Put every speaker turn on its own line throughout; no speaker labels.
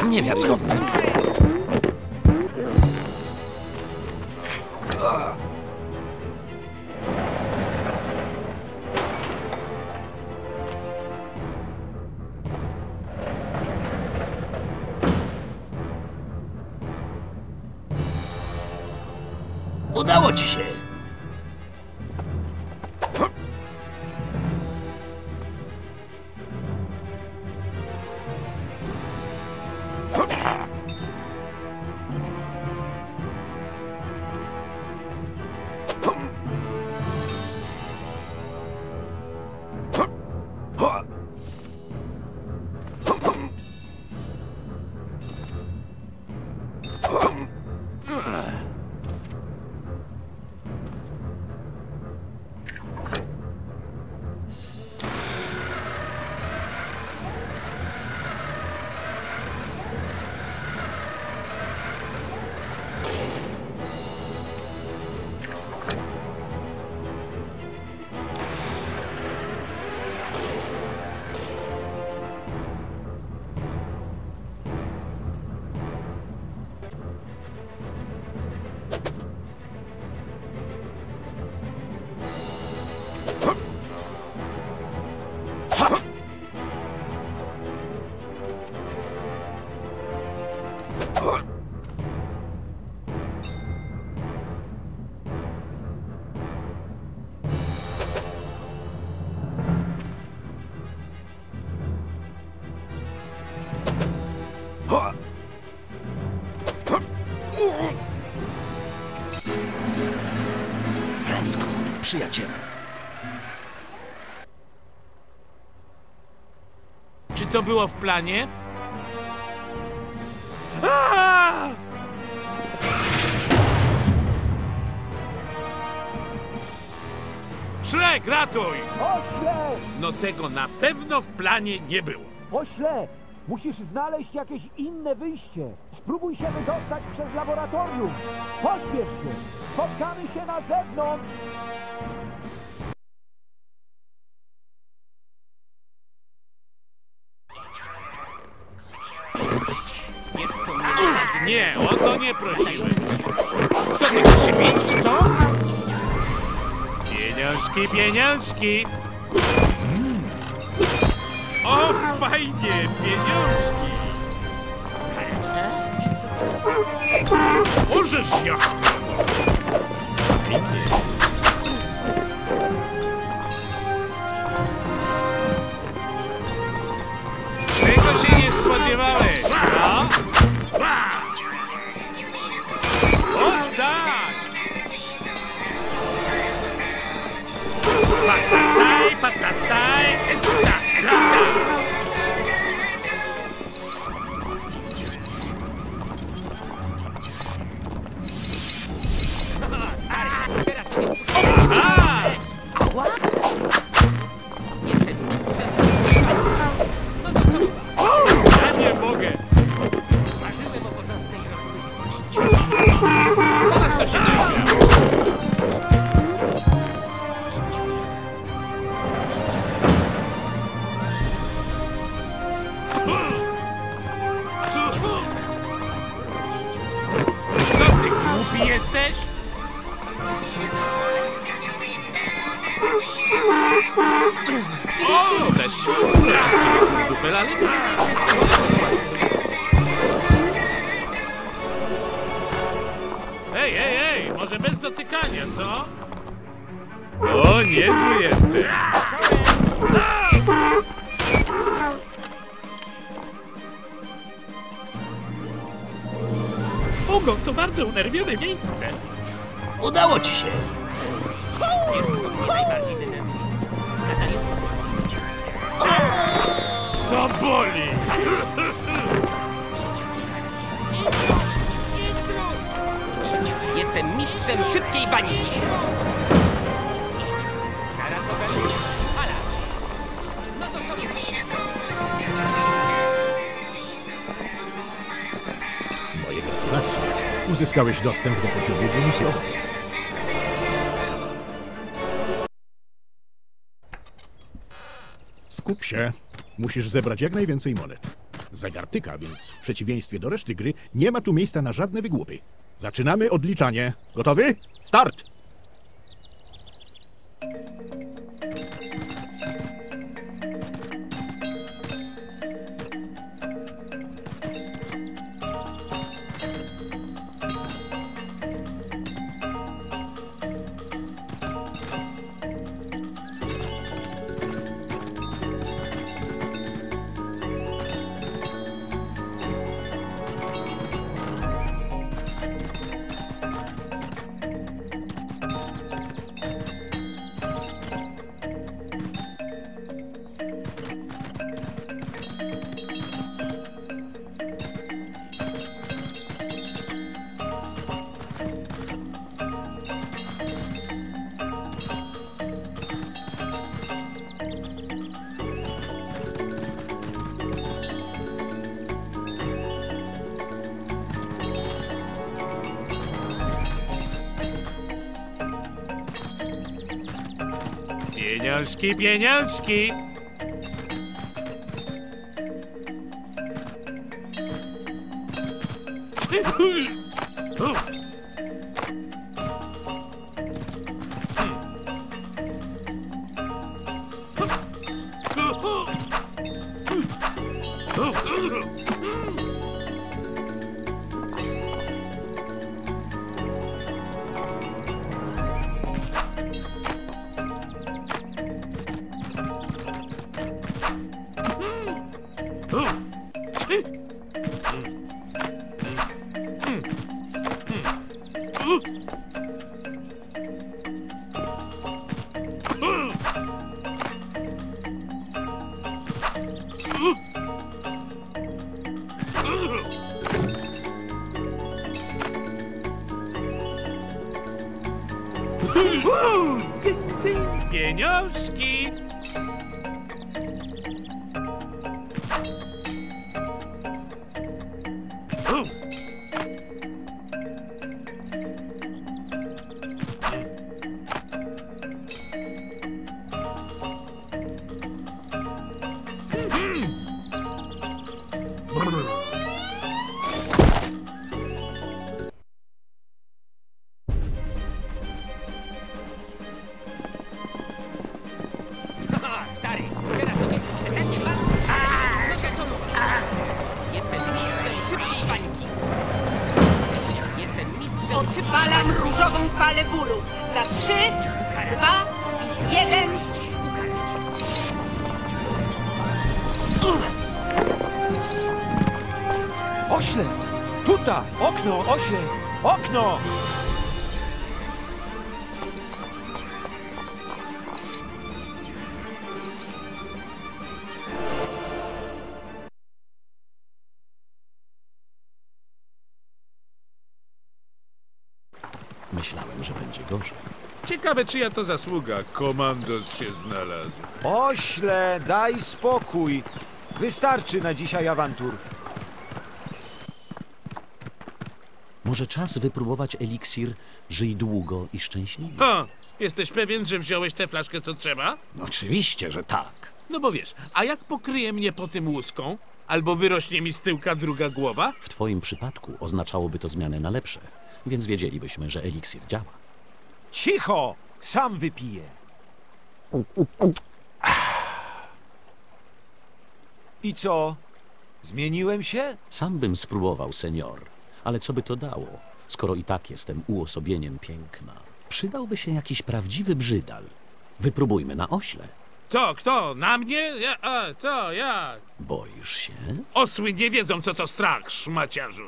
Niewiarygodne. Udało ci się. Prędko, przyjacielu.
Czy to było w planie? Aaaa! Shrek, ratuj!
Ośle!
No tego na pewno w planie nie było.
Ośle! Musisz znaleźć jakieś inne wyjście. Spróbuj się wydostać przez laboratorium. Pośpiesz się. Spotkamy się na zewnątrz.
Nie, o to nie prosiłem. Co ty chcesz się bić, czy co? Pieniążki, pieniążki! O, fajnie, pieniążki! Możesz ja! Tego się nie spodziewałeś, co? O tak! Patataj, patataj, esta, esta! Ja nie mogę! Teraz to się nie gra. Co ty, głupi jesteś? O, weź się, ja z ciebie dupel, ale nie. Ej, może bez dotykania, co? O, niezły jesteś. Ogon to bardzo unerwione miejsce.
Udało ci się.
To boli.
Jestem mistrzem szybkiej bani. Zaraz ogarnię. Ala. No to sobie.
Moje gratulacje. Uzyskałeś dostęp do poziomu bonusowego. Skup się. Musisz zebrać jak najwięcej monet. Zegar tyka, więc w przeciwieństwie do reszty gry nie ma tu miejsca na żadne wygłupy. Zaczynamy odliczanie. Gotowy? Start!
Pieniążki, pieniążki! Pieniążki!
Stary, teraz to jest kompletnie bardzo. Noga solowa. Jestem mistrzem szybkiej bańki. Jestem mistrzem
Odpalam różową falę bólu. Za 3, 2, 1.
Ośle! Tutaj! Okno! Ośle! Okno!
Myślałem, że będzie gorzej.
Ciekawe, czyja to zasługa. Komandos się znalazł.
Ośle! Daj spokój! Wystarczy na dzisiaj awantur.
Może czas wypróbować eliksir Żyj długo i szczęśliwie?
Ha! Jesteś pewien, że wziąłeś tę flaszkę, co trzeba?
No oczywiście, że tak.
No bo wiesz, a jak pokryje mnie po tym łuską? Albo wyrośnie mi z tyłka druga głowa?
W twoim przypadku oznaczałoby to zmianę na lepsze, więc wiedzielibyśmy, że eliksir działa.
Cicho! Sam wypiję. I co? Zmieniłem się?
Sam bym spróbował, senior, ale co by to dało, skoro i tak jestem uosobieniem piękna? Przydałby się jakiś prawdziwy brzydal. Wypróbujmy na ośle.
Co, kto? Na mnie? Ja, co, ja?
Boisz się?
Osły nie wiedzą, co to strach, szmaciarzu.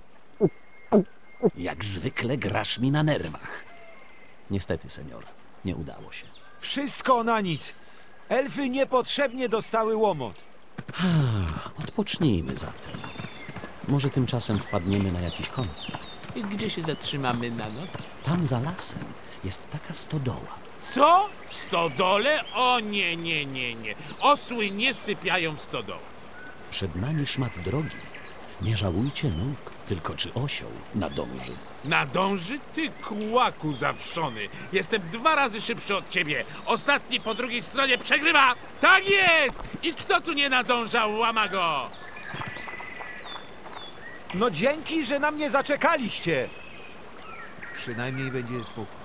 Jak zwykle grasz mi na nerwach. Niestety, senior, nie udało się.
Wszystko na nic. Elfy niepotrzebnie dostały łomot.
Odpocznijmy zatem. Może tymczasem wpadniemy na jakiś koncert.
I gdzie się zatrzymamy na noc?
Tam za lasem jest taka stodoła.
Co? W stodole? O nie, nie, nie, nie. Osły nie sypiają w stodole.
Przed nami szmat drogi. Nie żałujcie nóg, tylko czy osioł nadąży.
Nadąży? Ty kłaku zawszony. Jestem 2 razy szybszy od ciebie. Ostatni po drugiej stronie przegrywa. Tak jest! I kto tu nie nadążał, łama go?
No dzięki, że na mnie zaczekaliście. Przynajmniej będzie spokój.